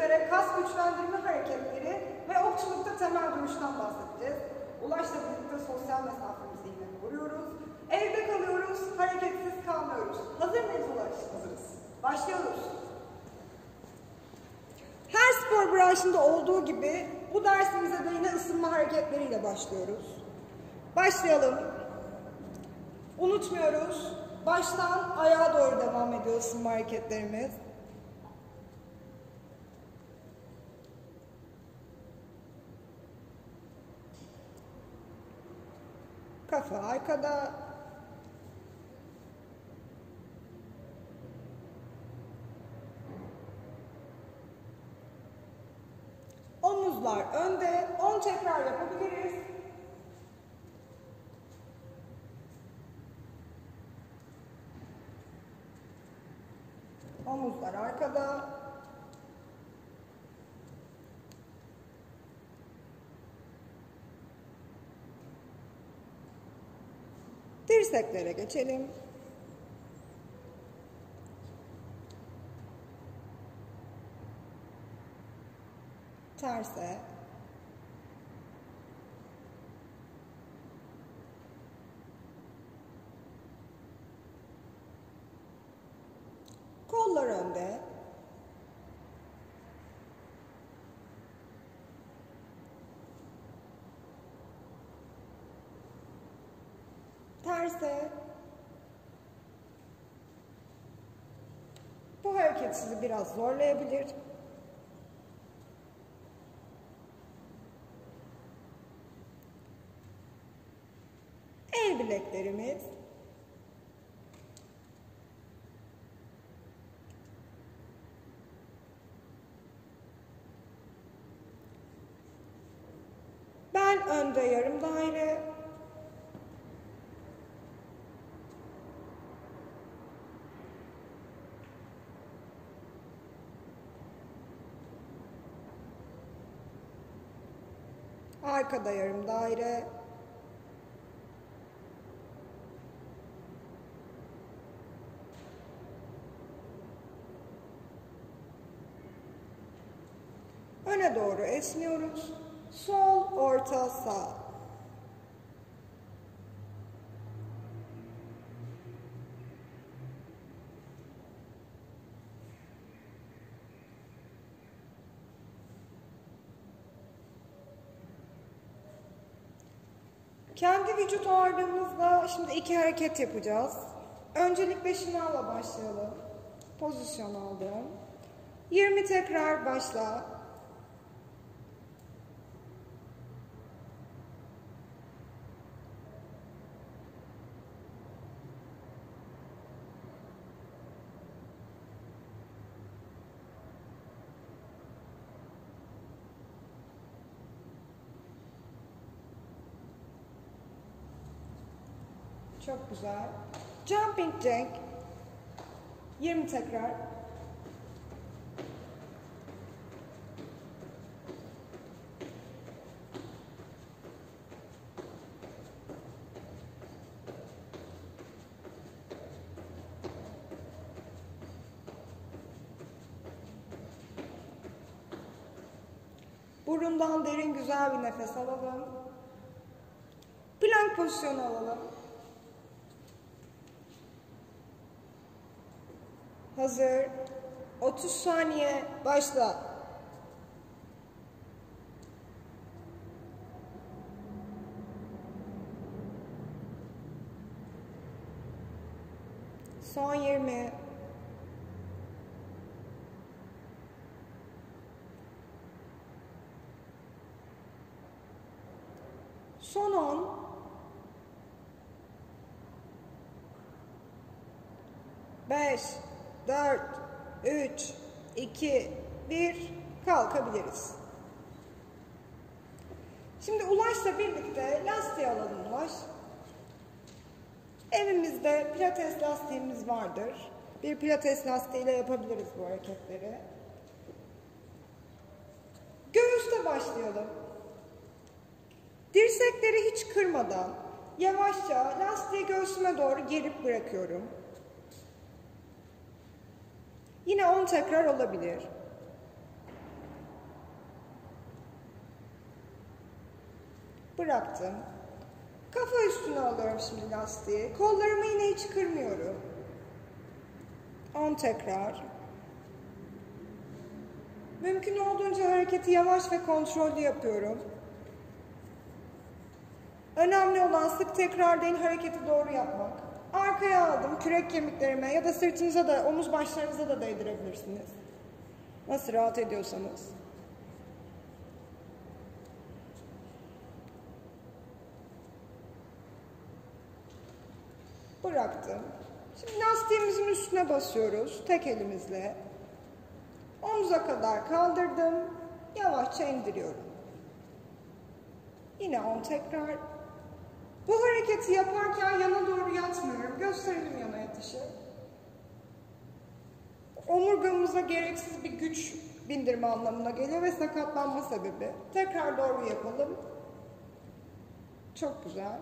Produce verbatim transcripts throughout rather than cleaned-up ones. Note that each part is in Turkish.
üzere kas güçlendirme hareketleri ve okçulukta temel duruştan bahsedeceğiz. Ulaş'la birlikte sosyal mesafemizi yine koruyoruz. Evde kalıyoruz, hareketsiz kalmıyoruz. Hazır mıyız Ulaş? Hazırız. Başlıyoruz. Her spor branşında olduğu gibi bu dersimize de yine ısınma hareketleriyle başlıyoruz. Başlayalım. Unutmuyoruz. Baştan ayağa doğru devam ediyor ısınma hareketlerimiz. Kafa arkada. Omuzlar önde. on tekrar yapabiliriz. Omuzlar arkada. Dirseklere geçelim. Terse. Kollar önde. Terse. Bu hareket sizi biraz zorlayabilir. El bileklerimiz. Ben önde yarım daire. Arkada yarım daire. Öne doğru esniyoruz. Sol, orta, sağ. Kendi vücut ağırlığımızla şimdi iki hareket yapacağız. Öncelikle şınavla başlayalım. Pozisyon aldım. yirmi tekrar başla. Çok güzel. Jumping jack. yirmi tekrar. Burundan derin güzel bir nefes alalım. Plank pozisyonu alalım. Hazır. otuz saniye başla. Son yirmi. Son on. beş, dört, üç, iki, bir, kalkabiliriz. Şimdi Ulaş'la birlikte lastiği alalım Ulaş. Evimizde pilates lastiğimiz vardır. Bir pilates lastiğiyle yapabiliriz bu hareketleri. Göğüste başlayalım. Dirsekleri hiç kırmadan yavaşça lastiği göğsüme doğru gerip bırakıyorum. Yine on tekrar olabilir. Bıraktım. Kafa üstüne alıyorum şimdi lastiği. Kollarımı yine hiç kırmıyorum. on tekrar. Mümkün olduğunca hareketi yavaş ve kontrollü yapıyorum. Önemli olan sık tekrar değil, hareketi doğru yapmak. Arkaya aldım, kürek kemiklerime ya da sırtınıza da, omuz başlarınıza da değdirebilirsiniz. Nasıl rahat ediyorsanız. Bıraktım. Şimdi lastiğimizin üstüne basıyoruz tek elimizle. Omuza kadar kaldırdım. Yavaşça indiriyorum. Yine on tekrar. Bu hareketi yaparken yana doğru yatmıyorum. Gösterelim yana yatışı. Omurgamıza gereksiz bir güç bindirme anlamına geliyor ve sakatlanma sebebi. Tekrar doğru yapalım. Çok güzel.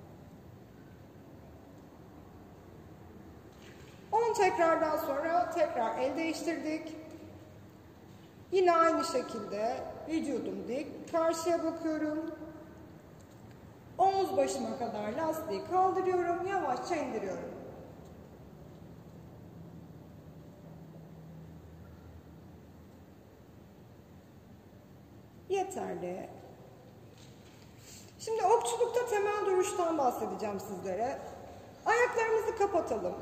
on tekrardan sonra tekrar el değiştirdik. Yine aynı şekilde vücudum dik. Karşıya bakıyorum. Omuz başıma kadar lastiği kaldırıyorum. Yavaşça indiriyorum. Yeterli. Şimdi okçulukta temel duruştan bahsedeceğim sizlere. Ayaklarımızı kapatalım.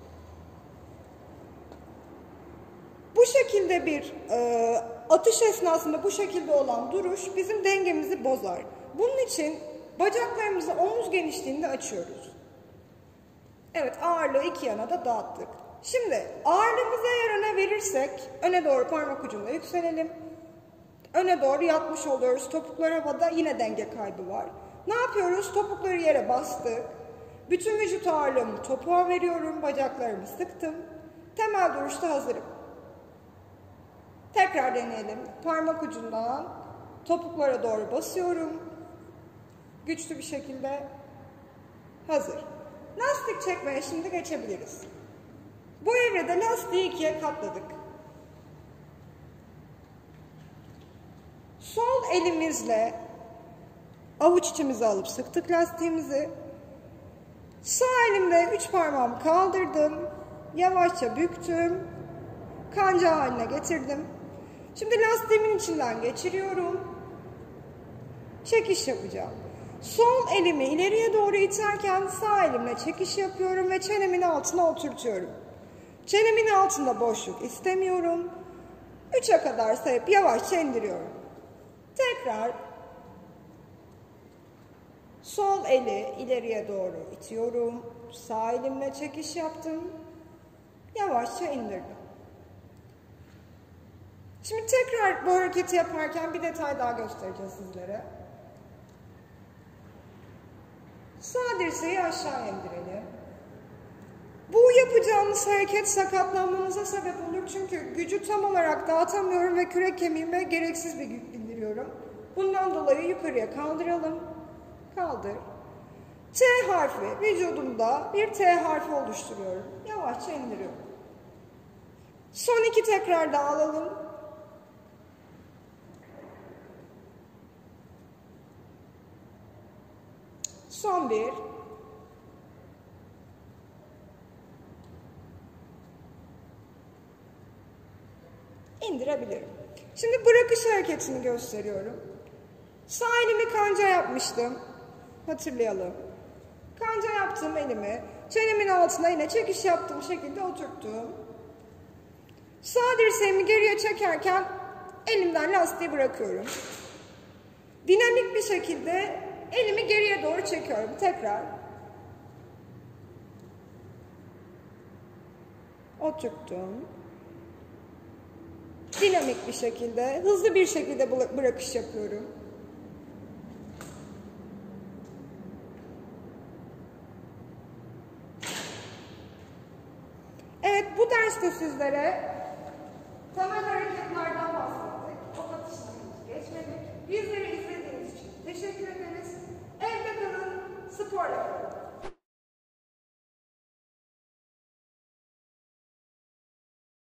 Bu şekilde bir e, atış esnasında bu şekilde olan duruş bizim dengemizi bozar. Bunun için bacaklarımızı omuz genişliğinde açıyoruz. Evet, ağırlığı iki yana da dağıttık. Şimdi ağırlığımızı eğer öne verirsek öne doğru parmak ucunda yükselelim. Öne doğru yatmış oluyoruz. Topuklar havada, yine denge kaybı var. Ne yapıyoruz? Topukları yere bastık. Bütün vücut ağırlığımı topuğa veriyorum. Bacaklarımı sıktım. Temel duruşta hazırım. Tekrar deneyelim. Parmak ucundan topuklara doğru basıyorum. Güçlü bir şekilde. Hazır. Lastik çekmeye şimdi geçebiliriz. Bu evrede lastiği ikiye katladık. Sol elimizle avuç içimize alıp sıktık lastiğimizi. Sağ elimle üç parmağımı kaldırdım. Yavaşça büktüm. Kanca haline getirdim. Şimdi lastiğimin içinden geçiriyorum. Çekiş yapacağım. Sol elimi ileriye doğru iterken sağ elimle çekiş yapıyorum ve çenemin altına oturtuyorum. Çenemin altında boşluk istemiyorum. üçe kadar sayıp yavaşça indiriyorum. Tekrar sol eli ileriye doğru itiyorum. Sağ elimle çekiş yaptım. Yavaşça indirdim. Şimdi tekrar bu hareketi yaparken bir detay daha göstereceğiz sizlere. Sağ dirseği aşağı indirelim. Bu yapacağımız hareket sakatlanmanıza sebep olur. Çünkü gücü tam olarak dağıtamıyorum ve kürek kemiğime gereksiz bir yük bindiriyorum. Bundan dolayı yukarıya kaldıralım. Kaldır. T harfi vücudumda bir T harfi oluşturuyorum. Yavaşça indiriyorum. Son iki tekrar da alalım. Son bir. İndirebilirim. Şimdi bırakış hareketini gösteriyorum. Sağ elimi kanca yapmıştım. Hatırlayalım. Kanca yaptığım elimi çenemin altına yine çekiş yaptığım şekilde oturttum. Sağ dirseğimi geriye çekerken elimden lastiği bırakıyorum. Dinamik bir şekilde elimi geriye doğru çekiyorum. Tekrar. Oturttum. Dinamik bir şekilde, hızlı bir şekilde bırakış yapıyorum. Evet, bu derste sizlere temel hareketlerden bahsettik. Ok atışlarımızı geçmedik. Bizleri izlediğiniz için teşekkür ederiz. Evde kalın, sporla kalın.